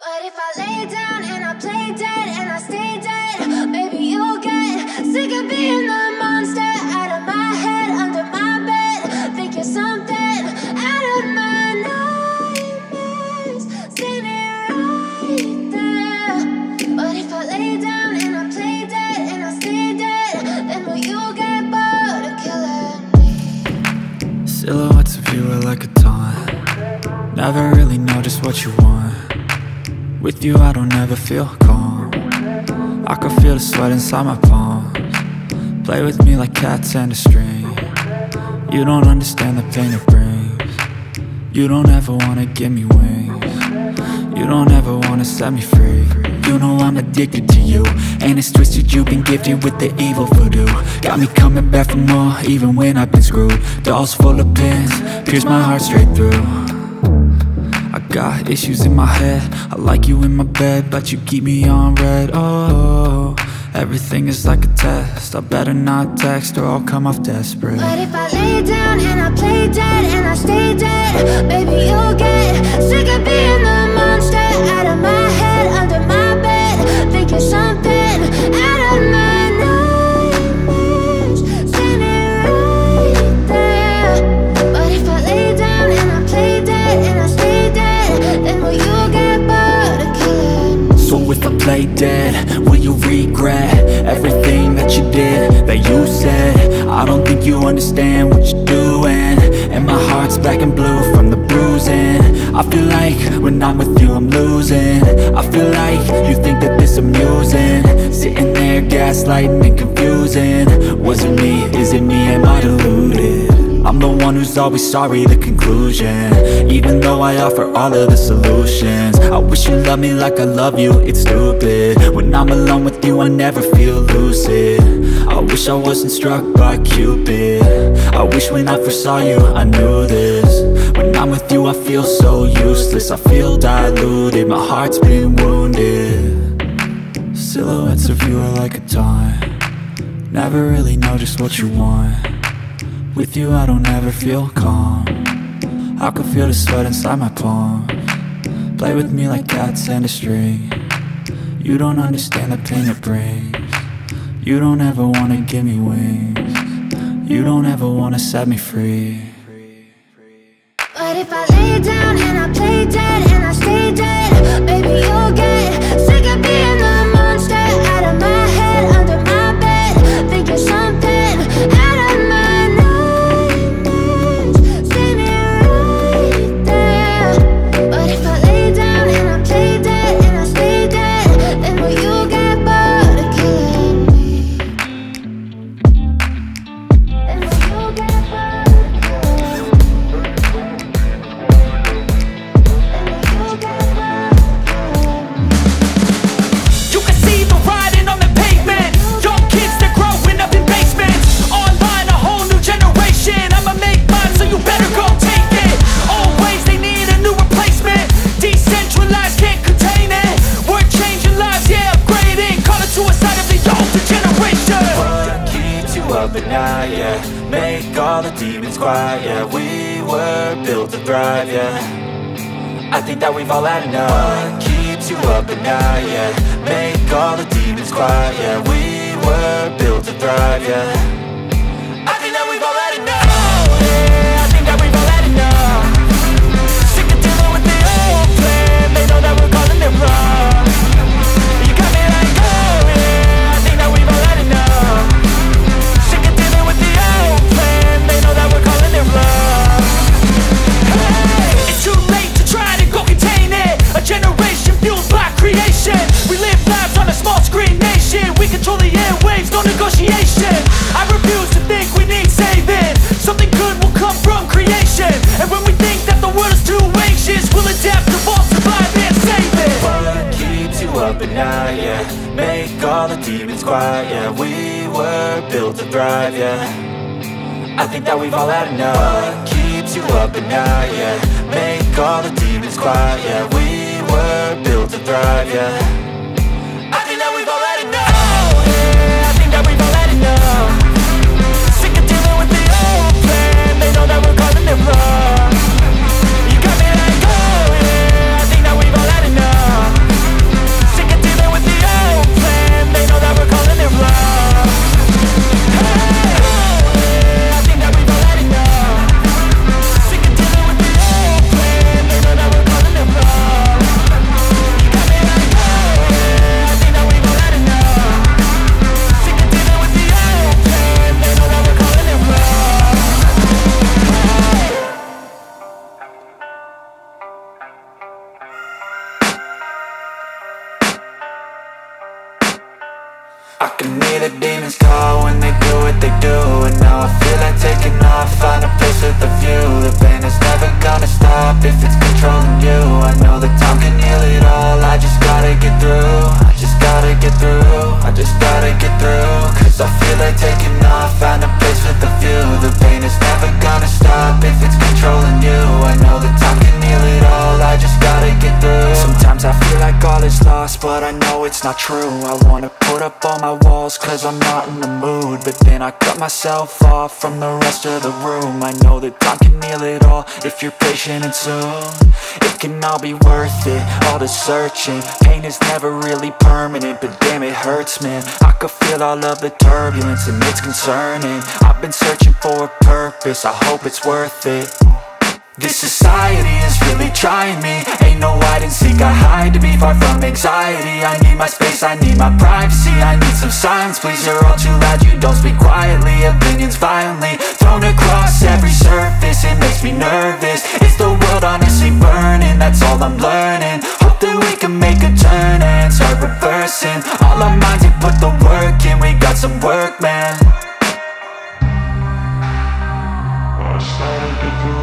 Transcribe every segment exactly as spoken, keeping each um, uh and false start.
But if I lay down and I play dead and I stay dead, maybe you'll get sick of being the monster out of my head, under my bed. Think you're something out of my nightmares, standing right there. But if I lay down and I play dead and I stay dead, then will you get bored of killing me? Silhouettes of you are like a taunt. Never really know just what you want. With you I don't ever feel calm. I can feel the sweat inside my palms. Play with me like cats and a string. You don't understand the pain it brings. You don't ever wanna give me wings. You don't ever wanna set me free. You know I'm addicted to you, and it's twisted, you've been gifted with the evil voodoo. Got me coming back for more, even when I've been screwed. Dolls full of pins, pierce my heart straight through. I got issues in my head, I like you in my bed, but you keep me on red. Oh, everything is like a test, I better not text or I'll come off desperate. But if I lay down and I play dead and I stay dead, maybe you'll get sick of being the monster out of my head, under my bed. Think you're something out of my nightmares, standing right there. But if I lay down and I play dead and I stay dead, then will you get bored of killing me? So if I play dead, will you regret everything that you did, that you said? I don't think you understand what you're doing, and my heart's black and blue from the bruising. I feel like when I'm with you I'm losing. I feel like you think that this amusing, sitting there gaslighting and confusing. Was it me? Is it me? Am I deluded? I'm the one who's always sorry, the conclusion, even though I offer all of the solutions. I wish you loved me like I love you, it's stupid. When I'm alone with you I never feel lucid. I wish I wasn't struck by Cupid. I wish when I first saw you I knew this. When I'm with you I feel so useless, I feel diluted, my heart's been wounded. Silhouettes of you are like a taunt. Never really know just what you want. With you I don't ever feel calm. I can feel the sweat inside my palms. Play with me like cats and a string. You don't understand the pain it brings. You don't ever wanna give me wings. You don't ever wanna set me free. But if I lay down and I play dead and I stay dead, maybe you'll get sick of being the monster out of my head, under my bed. Think you're something out of my nightmares, standing right there. But if I lay down and I play dead and I stay dead, then will you get bored of killing me? Then will you get bored of killing me? You can see the writing on the pavement. Young kids, they're growing up in basements. Online, a whole new generation. I'ma make mine, so you better go take it. Always, they need a new replacement. Decentralized, can't contain it. We're changing lives, yeah, upgrading. Call it suicide of the older generation. What keeps you up at night, yeah? Make all the demons quiet, yeah. We were built to thrive, yeah. I think that we've all had enough. What keeps you up at night, yeah? Make all the demons quiet, yeah. We were built to thrive, yeah. I think that we've all had enough. Oh, yeah, I think that we've all had enough. Sick of dealing with the old plan. They know that we're calling it wrong. You got me like, oh yeah, I think that we've all had enough. Sick of dealing with the old plan. They know that we're calling it wrong. Hey, it's too late to try to go contain it. A generation fueled by creation. We live lives on a small screen nation. We control the airwaves, no negotiation. I refuse to think we need saving. Something good will come from creation. And when we think that the world is too anxious, we'll adapt, evolve, survive and save it. What keeps you up at night, yeah? Make all the demons quiet, yeah. We were built to thrive, yeah. I think that we've all had enough. What keeps you up at night, yeah? Make all the demons quiet, yeah. We were built to thrive, yeah. I think that we've all had enough. Oh, yeah, I think that we've all had enough. Sick of dealing with the old plan. They know that we're calling it wrong. You got me like, oh yeah, I think that we've all had enough. I can hear the demons call when they do what they do. And now I feel like taking off, find a place with a view. The pain is never gonna stop if it's controlling you. I know that time can heal it all, I just gotta get through. I just gotta get through, I just gotta get through. Cause I feel like taking off, find a place with a view. The pain is never gonna stop if it's controlling you. I know that time can heal it all, I just gotta get through. Sometimes I feel like all is lost, but I know it's not true. I wanna put up all my walls cause I'm not in the mood, but then I cut myself off from the rest of the room. I know that time can heal it all if you're patient and soon. It can all be worth it, all the searching. Pain is never really permanent, but damn it hurts, man. I could feel all of the turbulence and it's concerning. I've been searching for a purpose, I hope it's worth it. This society is really trying me. Ain't no hide and seek, I hide to be far from anxiety. I need my space, I need my privacy. I need some silence, please, you're all too loud. You don't speak quietly, opinions violently thrown across every surface. It makes me nervous, it's the world honestly burning. That's all I'm learning, hope that we can make a turn and start reversing. All our minds, we put the work in, we got some work, man. I started to do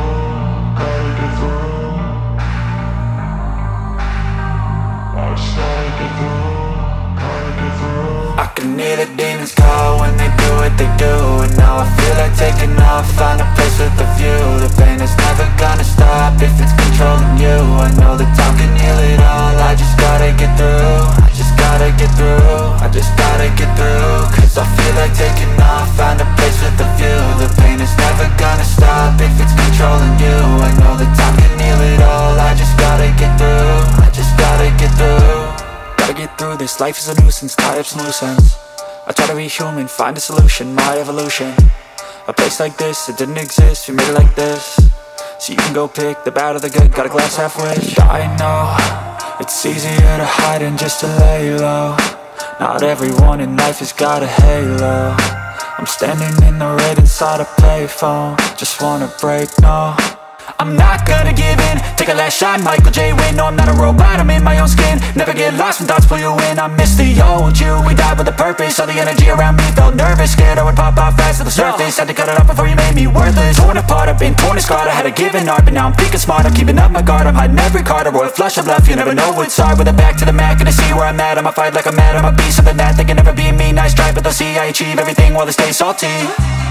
I can hear the demons call when they do what they do. And now I feel like taking off, find a place with a view. The pain is never gonna stop if it's controlling you. I know that time can heal it all, I just gotta get through. I just gotta get through, I just gotta get through. Cause I feel like taking off, find a place with a view. The pain is never gonna stop if it's controlling you. I know that time can heal it all, I just gotta get through. I just gotta get through. Gotta get through this, life is a nuisance, tie up some loose ends. I try to be human, find a solution, my evolution. A place like this, it didn't exist, we made it like this. So you can go pick the bad or the good, got a glass halfway. I know, it's easier to hide than just to lay low. Not everyone in life has got a halo. I'm standing in the red inside a payphone, just wanna break, no. I'm not gonna give in, take a last shot, Michael J. Win. No, I'm not a robot, I'm in my own skin. Never get lost when thoughts pull you in. I miss the old you, we died with a purpose. All the energy around me felt nervous, scared I would pop off fast to the surface. Had to cut it off before you made me worthless. Torn apart, I've been torn and scarred. I had a given art, but now I'm thinking smart. I'm keeping up my guard, I'm hiding every card. A royal flush of love, you never know what's hard. With a back to the mat, gonna see where I'm at. I'ma fight like I'm mad, I'ma be something that they can never be me. Nice try, but they'll see I achieve everything while they stay salty. I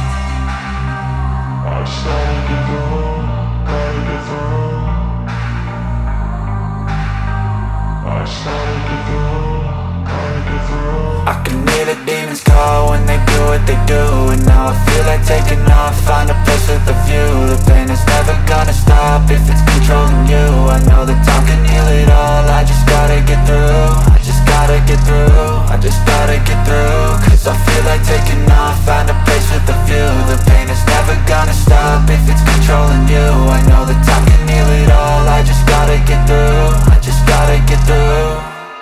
started to go. I can hear the demons call when they do what they do. And now I feel like taking off, find a place with a view. The pain is never gonna stop if it's controlling you. I know that time can heal it all, I just gotta get through. I just gotta get through, I just gotta get through. Cause I feel like taking off, find a place with a view. The pain is never gonna stop if it's controlling you. I know that time can heal it all, I just gotta get through. I just gotta get through.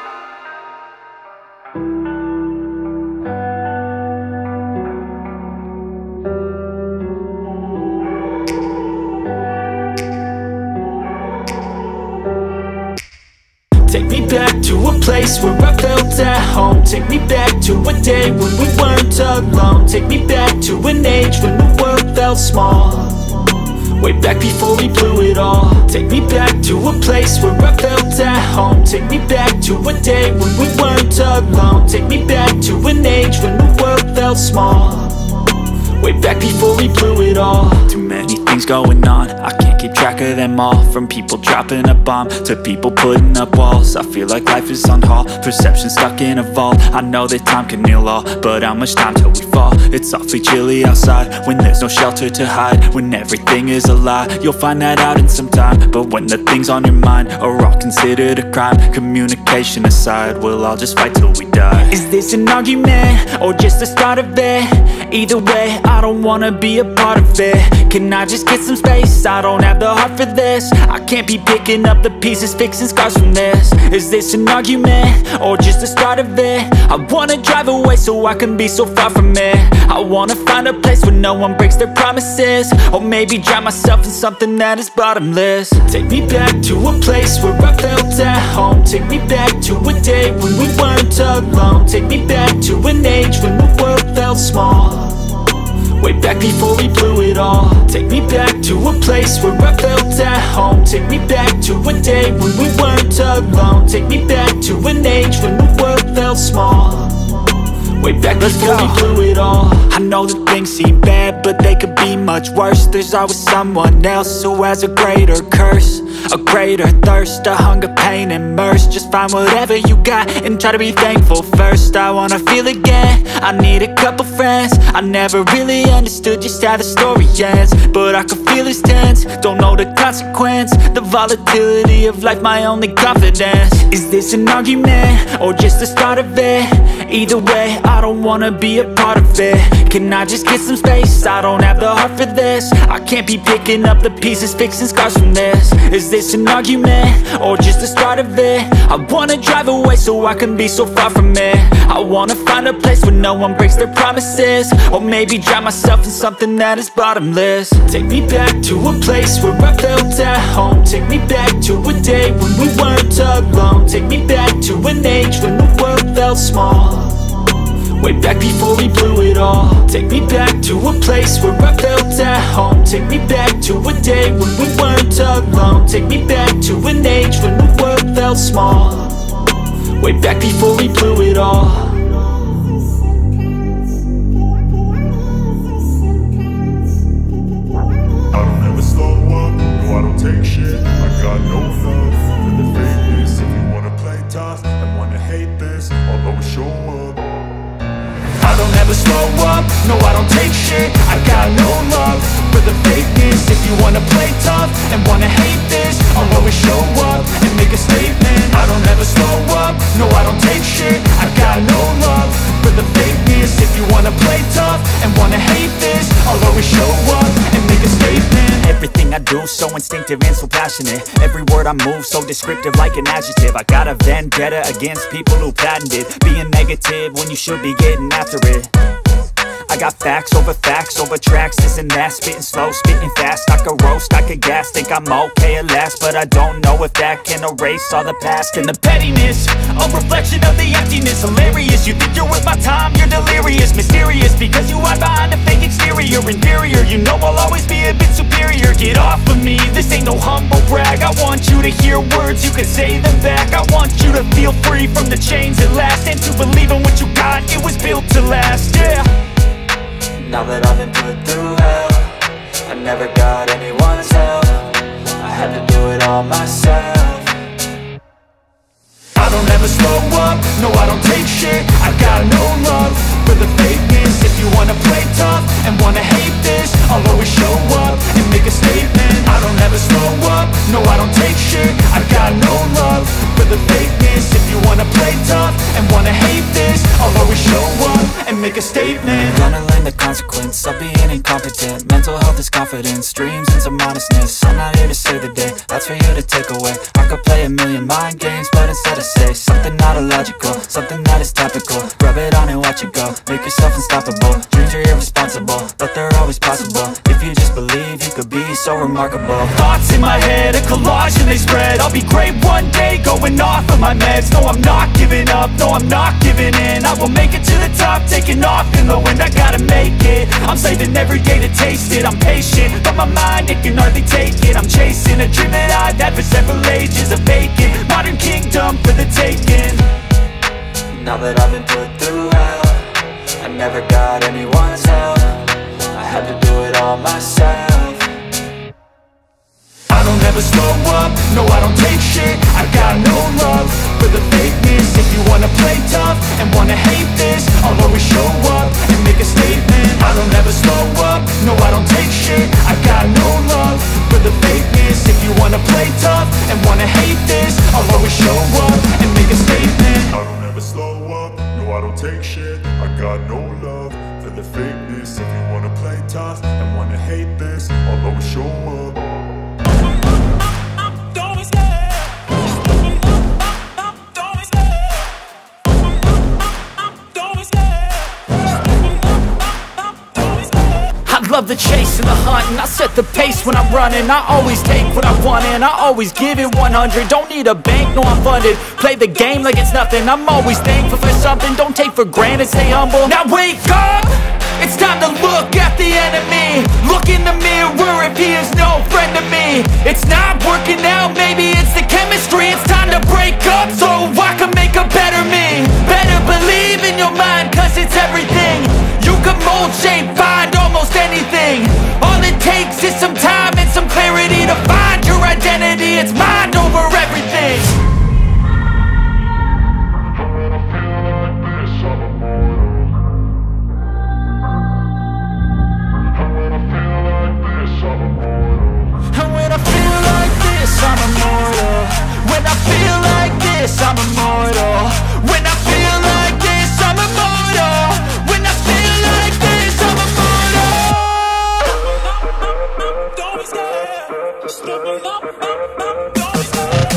Take me back to a place where I felt at home. Take me back to a day when we weren't alone. Take me back to an age when the world felt small. Way back before we blew it all. Take me back to a place where I felt at home. Take me back to a day when we weren't alone. Take me back to an age when the world felt small. Way back before we blew it all. Too many things going on, I can't keep track of them all. From people dropping a bomb to people putting up walls. I feel like life is on hold, perception stuck in a vault. I know that time can heal all, but how much time till we fall? It's awfully chilly outside when there's no shelter to hide. When everything is a lie, you'll find that out in some time. But when the things on your mind are all considered a crime, communication aside, we'll all just fight till we die. Is this an argument or just the start of it? Either way, I don't wanna be a part of it. Can I just get some space? I don't have the heart for this. I can't be picking up the pieces, fixing scars from this. Is this an argument, or just the start of it? I wanna drive away so I can be so far from it. I wanna find a place where no one breaks their promises, or maybe drown myself in something that is bottomless. Take me back to a place where I felt at home. Take me back to a day when we weren't alone. Take me back to an age when the world felt small, way back before we blew it all. Take me back to a place where I felt at home. Take me back to a day when we weren't alone. Take me back to an age when the world felt small, way back before we blew it all. I know that things seem bad, but they could be much worse. There's always someone else who has a greater curse, a greater thirst, a hunger, pain, and mercy. Just find whatever you got and try to be thankful first. I wanna feel again, I need a couple friends. I never really understood just how the story ends, but I can feel it's tense, don't know the consequence. The volatility of life, my only confidence. Is this an argument, or just the start of it? Either way, I don't wanna be a part of it. Can I just get some space? I don't have the heart for this. I can't be picking up the pieces, fixing scars from this. Is this an argument, or just the start of it? I wanna drive away so I can be so far from it. I wanna find a place where no one breaks their promises, or maybe drown myself in something that is bottomless. Take me back to a place where I felt at home. Take me back to a day when we weren't alone. Take me back to an age when the world felt small, way back before we blew it all. Take me back to a place where I felt at home. Take me back to a day when we weren't alone. Take me back to an age when the world felt small, way back before we blew it all. I don't ever slow up, no I don't take shit. I got no love for the fakeness. If you wanna play tough and wanna hate this, I'll always show up. I don't ever slow up, no I don't take shit. I got no love for the fakeness. If you wanna play tough and wanna hate this, I'll always show up and make a statement. I don't ever slow up, no I don't take shit. I got no love for the fakeness. If you wanna play tough and wanna hate this, I'll always show up and make a statement. Everything I do so instinctive and so passionate. Every word I move so descriptive like an adjective. I got a vendetta against people who patented being negative when you should be getting after it. I got facts over facts over tracks, this and that. Spitting slow, spitting fast, I could roast, I could gas. Think I'm okay at last, but I don't know if that can erase all the past. And the pettiness, a reflection of the emptiness. Hilarious, you think you're worth my time, you're delirious. Mysterious, because you hide behind a fake exterior. Inferior, you know I'll always be a bit superior. Get off of me, this ain't no humble brag. I want you to hear words, you can say them back. I want you to feel free from the chains at last, and to believe in what you got, it was built to last, yeah. Now that I've been put through hell, I never got anyone's help. I had to do it all myself. I don't ever slow up, no I don't take shit. I got no love for the fakeness. If you wanna play tough and wanna hate this, I'll always show up and make a statement. I don't ever slow up, no I don't take shit. I got no love for the fakeness. If you wanna play tough and wanna hate this, I'll always show up and make a statement. Gonna learn the consequence of being incompetent. Mental health is confidence, dreams and some honestness. I'm not here to save the day, that's for you to take away. I could play a million mind games, but instead I say something not illogical, something that is topical. Rub it on and watch it go, make yourself unstoppable. Dreams are irresponsible, but they're always possible. If you just believe, you could be so remarkable. Thoughts in my head, a collage and they spread. I'll be great one day, going off of my meds. No, I'm not giving up, no, I'm not giving in. I will make it to the top, taking off in the wind. I gotta make it, I'm saving every day to taste it. I'm patient, but my mind, it can hardly take it. I'm chasing a dream that I've had for several ages. A vacant, modern kingdom for the taking. Now that I've been put through hell, I never got anyone's help. I had to do it all myself. I don't ever slow up, no I don't take shit. I got no love for the fakeness. If you wanna play tough and wanna hate this, I'll always show up and make a statement. I don't ever slow up, no I don't take shit. I got no love for the fakeness. If you wanna play tough and wanna hate this, I'll always show up and make a statement. I don't ever slow up, no I don't take shit. I got no love for the fakeness. If you wanna play tossed and wanna hate this, I'll always show up. Don't be scared. Don't be scared. Don't be scared. Don't be scared. I love the chase and the hunt, and I set the pace when I'm running. I always take what I want and I always give it one hundred. Don't need a bank, no I'm funded. Play the game like it's nothing. I'm always thankful for something. Don't take for granted, stay humble. Now wake up! It's time to look at the enemy. Look in the mirror if he is no friend to me. It's not working out, maybe it's the chemistry. It's time to break up so I can make a better me. Better believe in your mind, cause it's everything. You can mold, shape, find almost anything. All it takes is some time and some clarity to find your identity. It's mind over everything. And when I feel like this, I'm immortal. When I feel like this, I'm immortal. When I feel like this, I'm immortal. When I feel like this, I'm immortal. Don't be scared. Just double up, up, up. Don't be scared.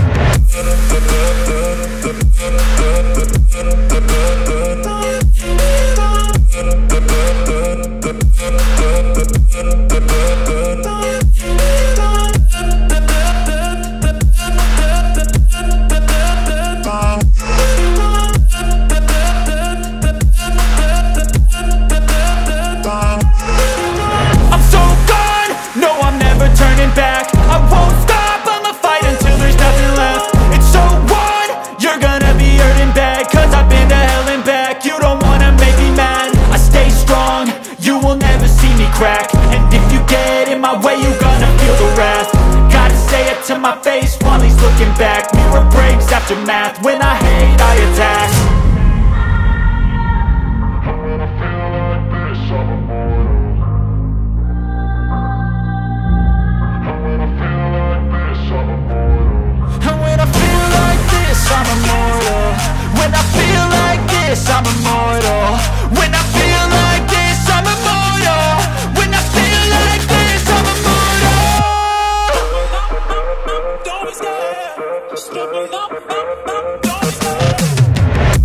I'm so gone, no I'm never turning back. I won't stop, I'ma fight until there's nothing left. It's so on, you're gonna be hurting bad, cause I've been to hell and back. You don't wanna make me mad, I stay strong, you will never see me crack. And if you get in my way, you gonna feel the wrath. Gotta say it to my face while he's looking back. Mirror breaks after math, when I hate I attack. And when I feel like this, I'm immortal. When I feel like this, I'm immortal. When I feel like this, I'm immortal. When I feel like this, I'm immortal. Don't be scared. Just double up, up, up. Don't be scared.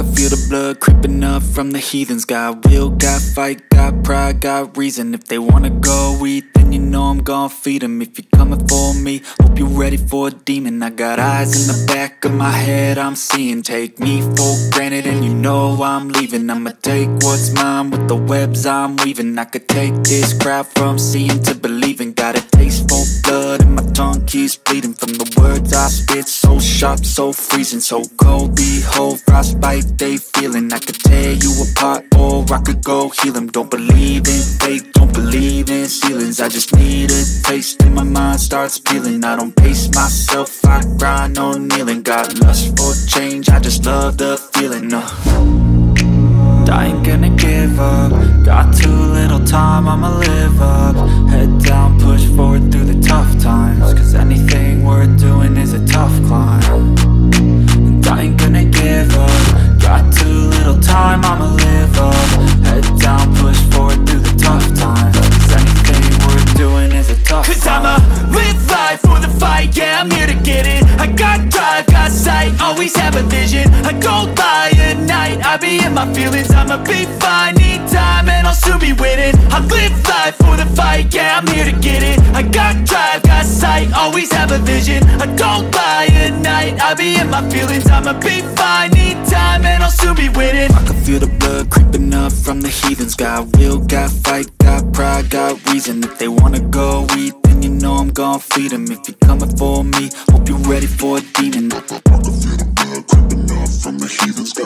can feel the blood creeping up from the heathens. Got will, got fight, got pride, got reason. If they wanna go eat, then you know I'm gon' feed them. If you're coming for me, hope you're ready for a demon. I got eyes in the back of my head, I'm seeing. Take me for granted and you know I'm leaving. I'ma take what's mine with the webs I'm weaving. I could take this crowd from seeing to believing. Got a taste for blood and my tongue keeps bleeding from the words I spit. So sharp, so freezing, so cold. Behold, frostbite they feeling. I could tear you apart or I could go heal them. Don't believe in fate, don't believe in ceilings. I just need a taste and my mind starts peeling. I don't pace myself, I grind on kneeling. Got lust for change, I just love the feeling. uh. I ain't gonna give up. Got too little time, I'ma live up. Head down, push forward through the tough times. Cause anything worth doing is a tough climb. And I ain't gonna give up. Got too little time, I'ma live up. Head down, push forward through the tough times. Cause anything worth doing is a tough Cause climb. I'ma live life for the fight, yeah, I'm here to get it. I got drive, got sight, always have a vision. I don't lie at night, I be in my feelings. I'ma be fine, need time and I'll soon be winning. I live life for the fight, yeah, I'm here to get it. I got drive, got sight, always have a vision. I don't lie at night, I be in my feelings. I'ma be fine, need time and I'll soon be winning. I can feel the blood creeping up from the heathens. Got will, got fight, got pride, got reason. If they wanna go eat, then you know I'm gon' feed them. If you're coming for me, hope you're ready for a demon. I can feel the blood creeping up from the heathens.